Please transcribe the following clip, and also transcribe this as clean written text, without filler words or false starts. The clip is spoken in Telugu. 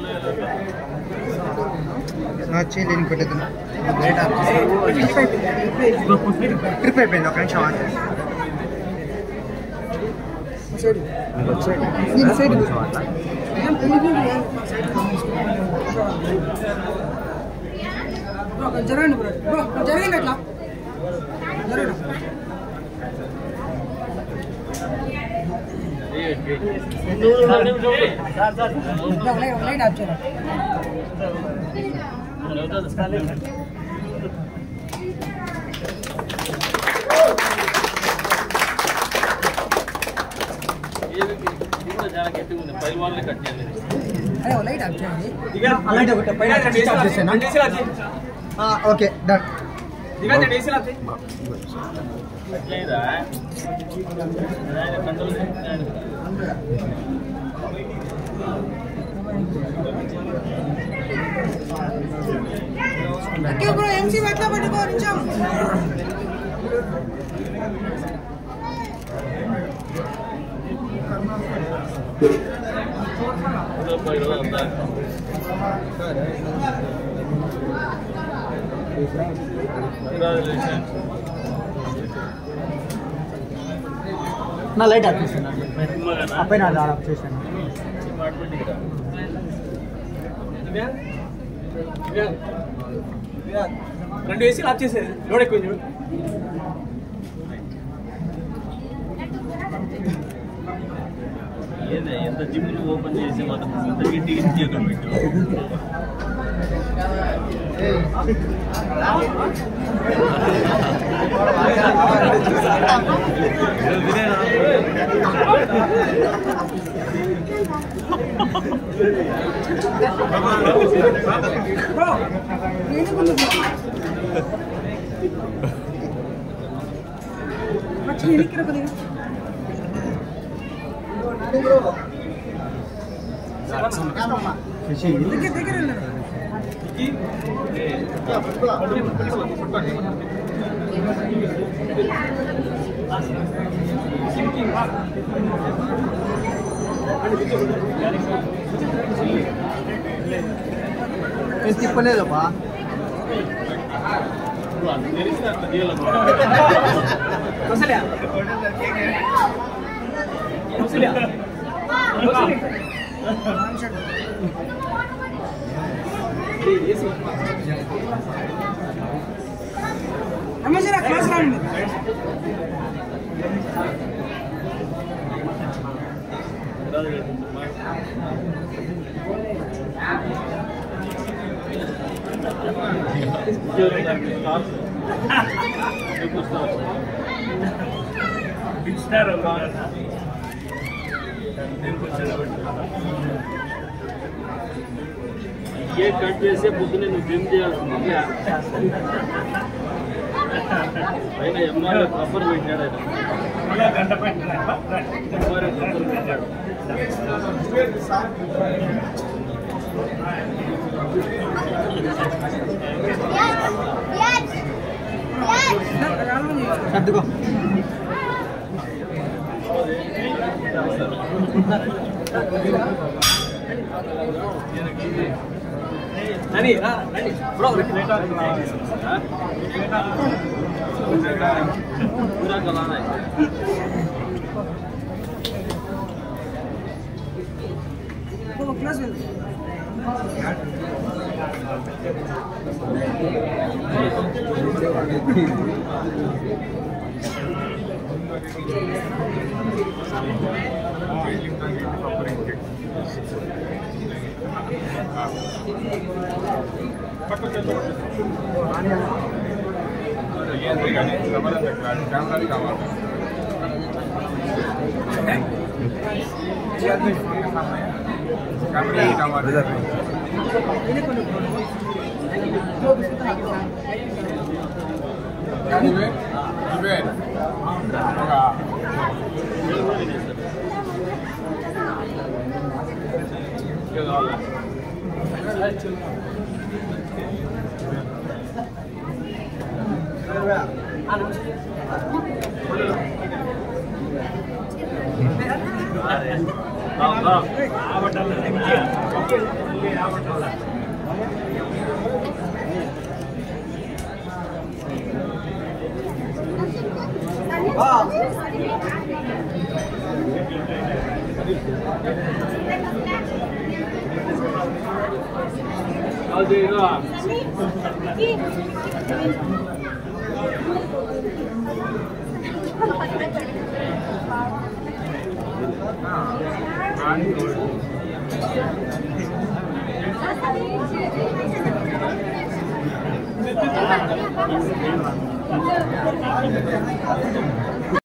చేయలేని పెట్టదు ట్రిప్ అయిపోయింది ఒక నిమిషం జరగండి బ్రో జరగండి అట్లా జరగండి లైట్ ఆఫ్ చేయాలి లైట్ ఆఫ్ చేయండి ఓకే డన్ బ్రో ఎంసీ ఎట్లా పట్టుకో నిమిషం నా లైట్ ఆఫ్ చేశాను అబ్బాయి నా ఆఫ్ చేశాను రెండు వేసి ఆఫ్ చేసేది లోడ్ ఎక్కువ చూడు ఎంత జిమ్ ఓపెన్ చేసి మాత్రం ఇంటి తిప్పలేదబ్బా నమస్తే క్లాస్ రాండి కేక్ కట్ చేసే పొద్దునే నువ్వు జిమ్ చేయాల్సింది పైన ఎంఆర్ఓ కప్పర్ పెట్టాడు సర్దుకో Nani, bro, पूरा गलाना है। तो क्लास में Thank you.